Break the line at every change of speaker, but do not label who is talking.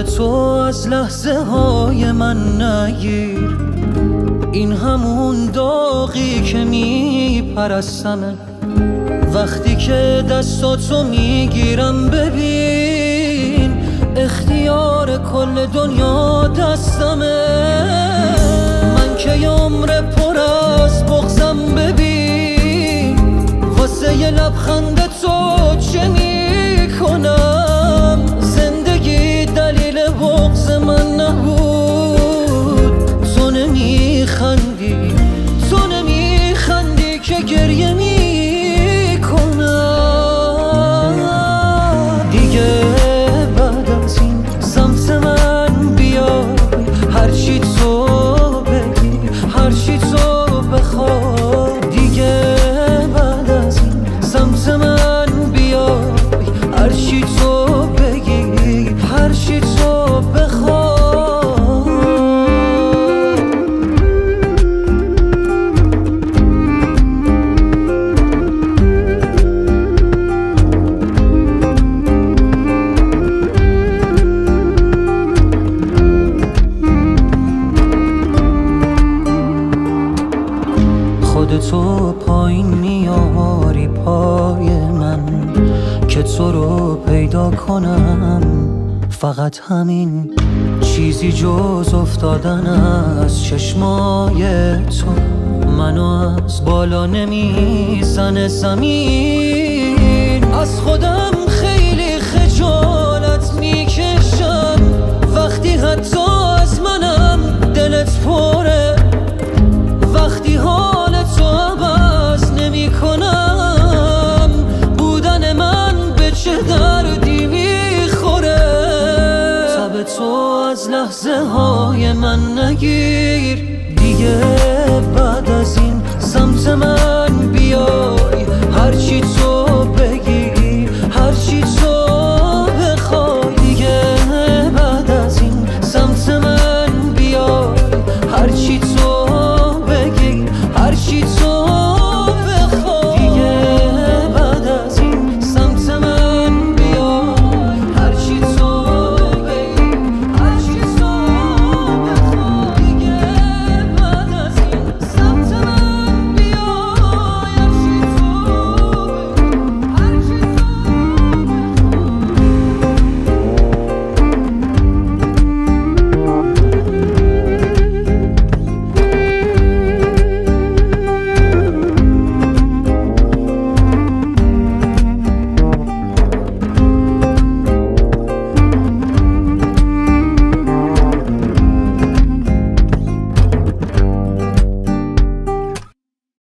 خودتو از لحظه های من نگیر، این همون داغی که میپرستمه. وقتی که دستاتو میگیرم ببین اختیار کل دنیا دستمه. من که عمر پر از بغضم ببین واسه یه لبخند تو چه میکنم. زندگی دلیل بغض من نبود، تو نمیخندی، تو نمیخندی که گریه میکنم. دیگه بعد از این سمت من بیا، هرچی تو بگی، هرچی تو بخوای. دیگه بعد از این سمت من بیا، هرچی تو بگی، هرچی تو بخوای. خودتو پایین میاری پای من که تو رو پیدا کنم. فقط همین چیزی جز افتادن از چشمای تو منو از بالا نمیزنه زمین. از خودم خیلی خجالت میکشم وقتی حتی از منم دلت پره. وقتی حال تو عوض نمی کنم بودن من به چه دردی میخوره. تب تو از لحظه های من نگیر، دیگه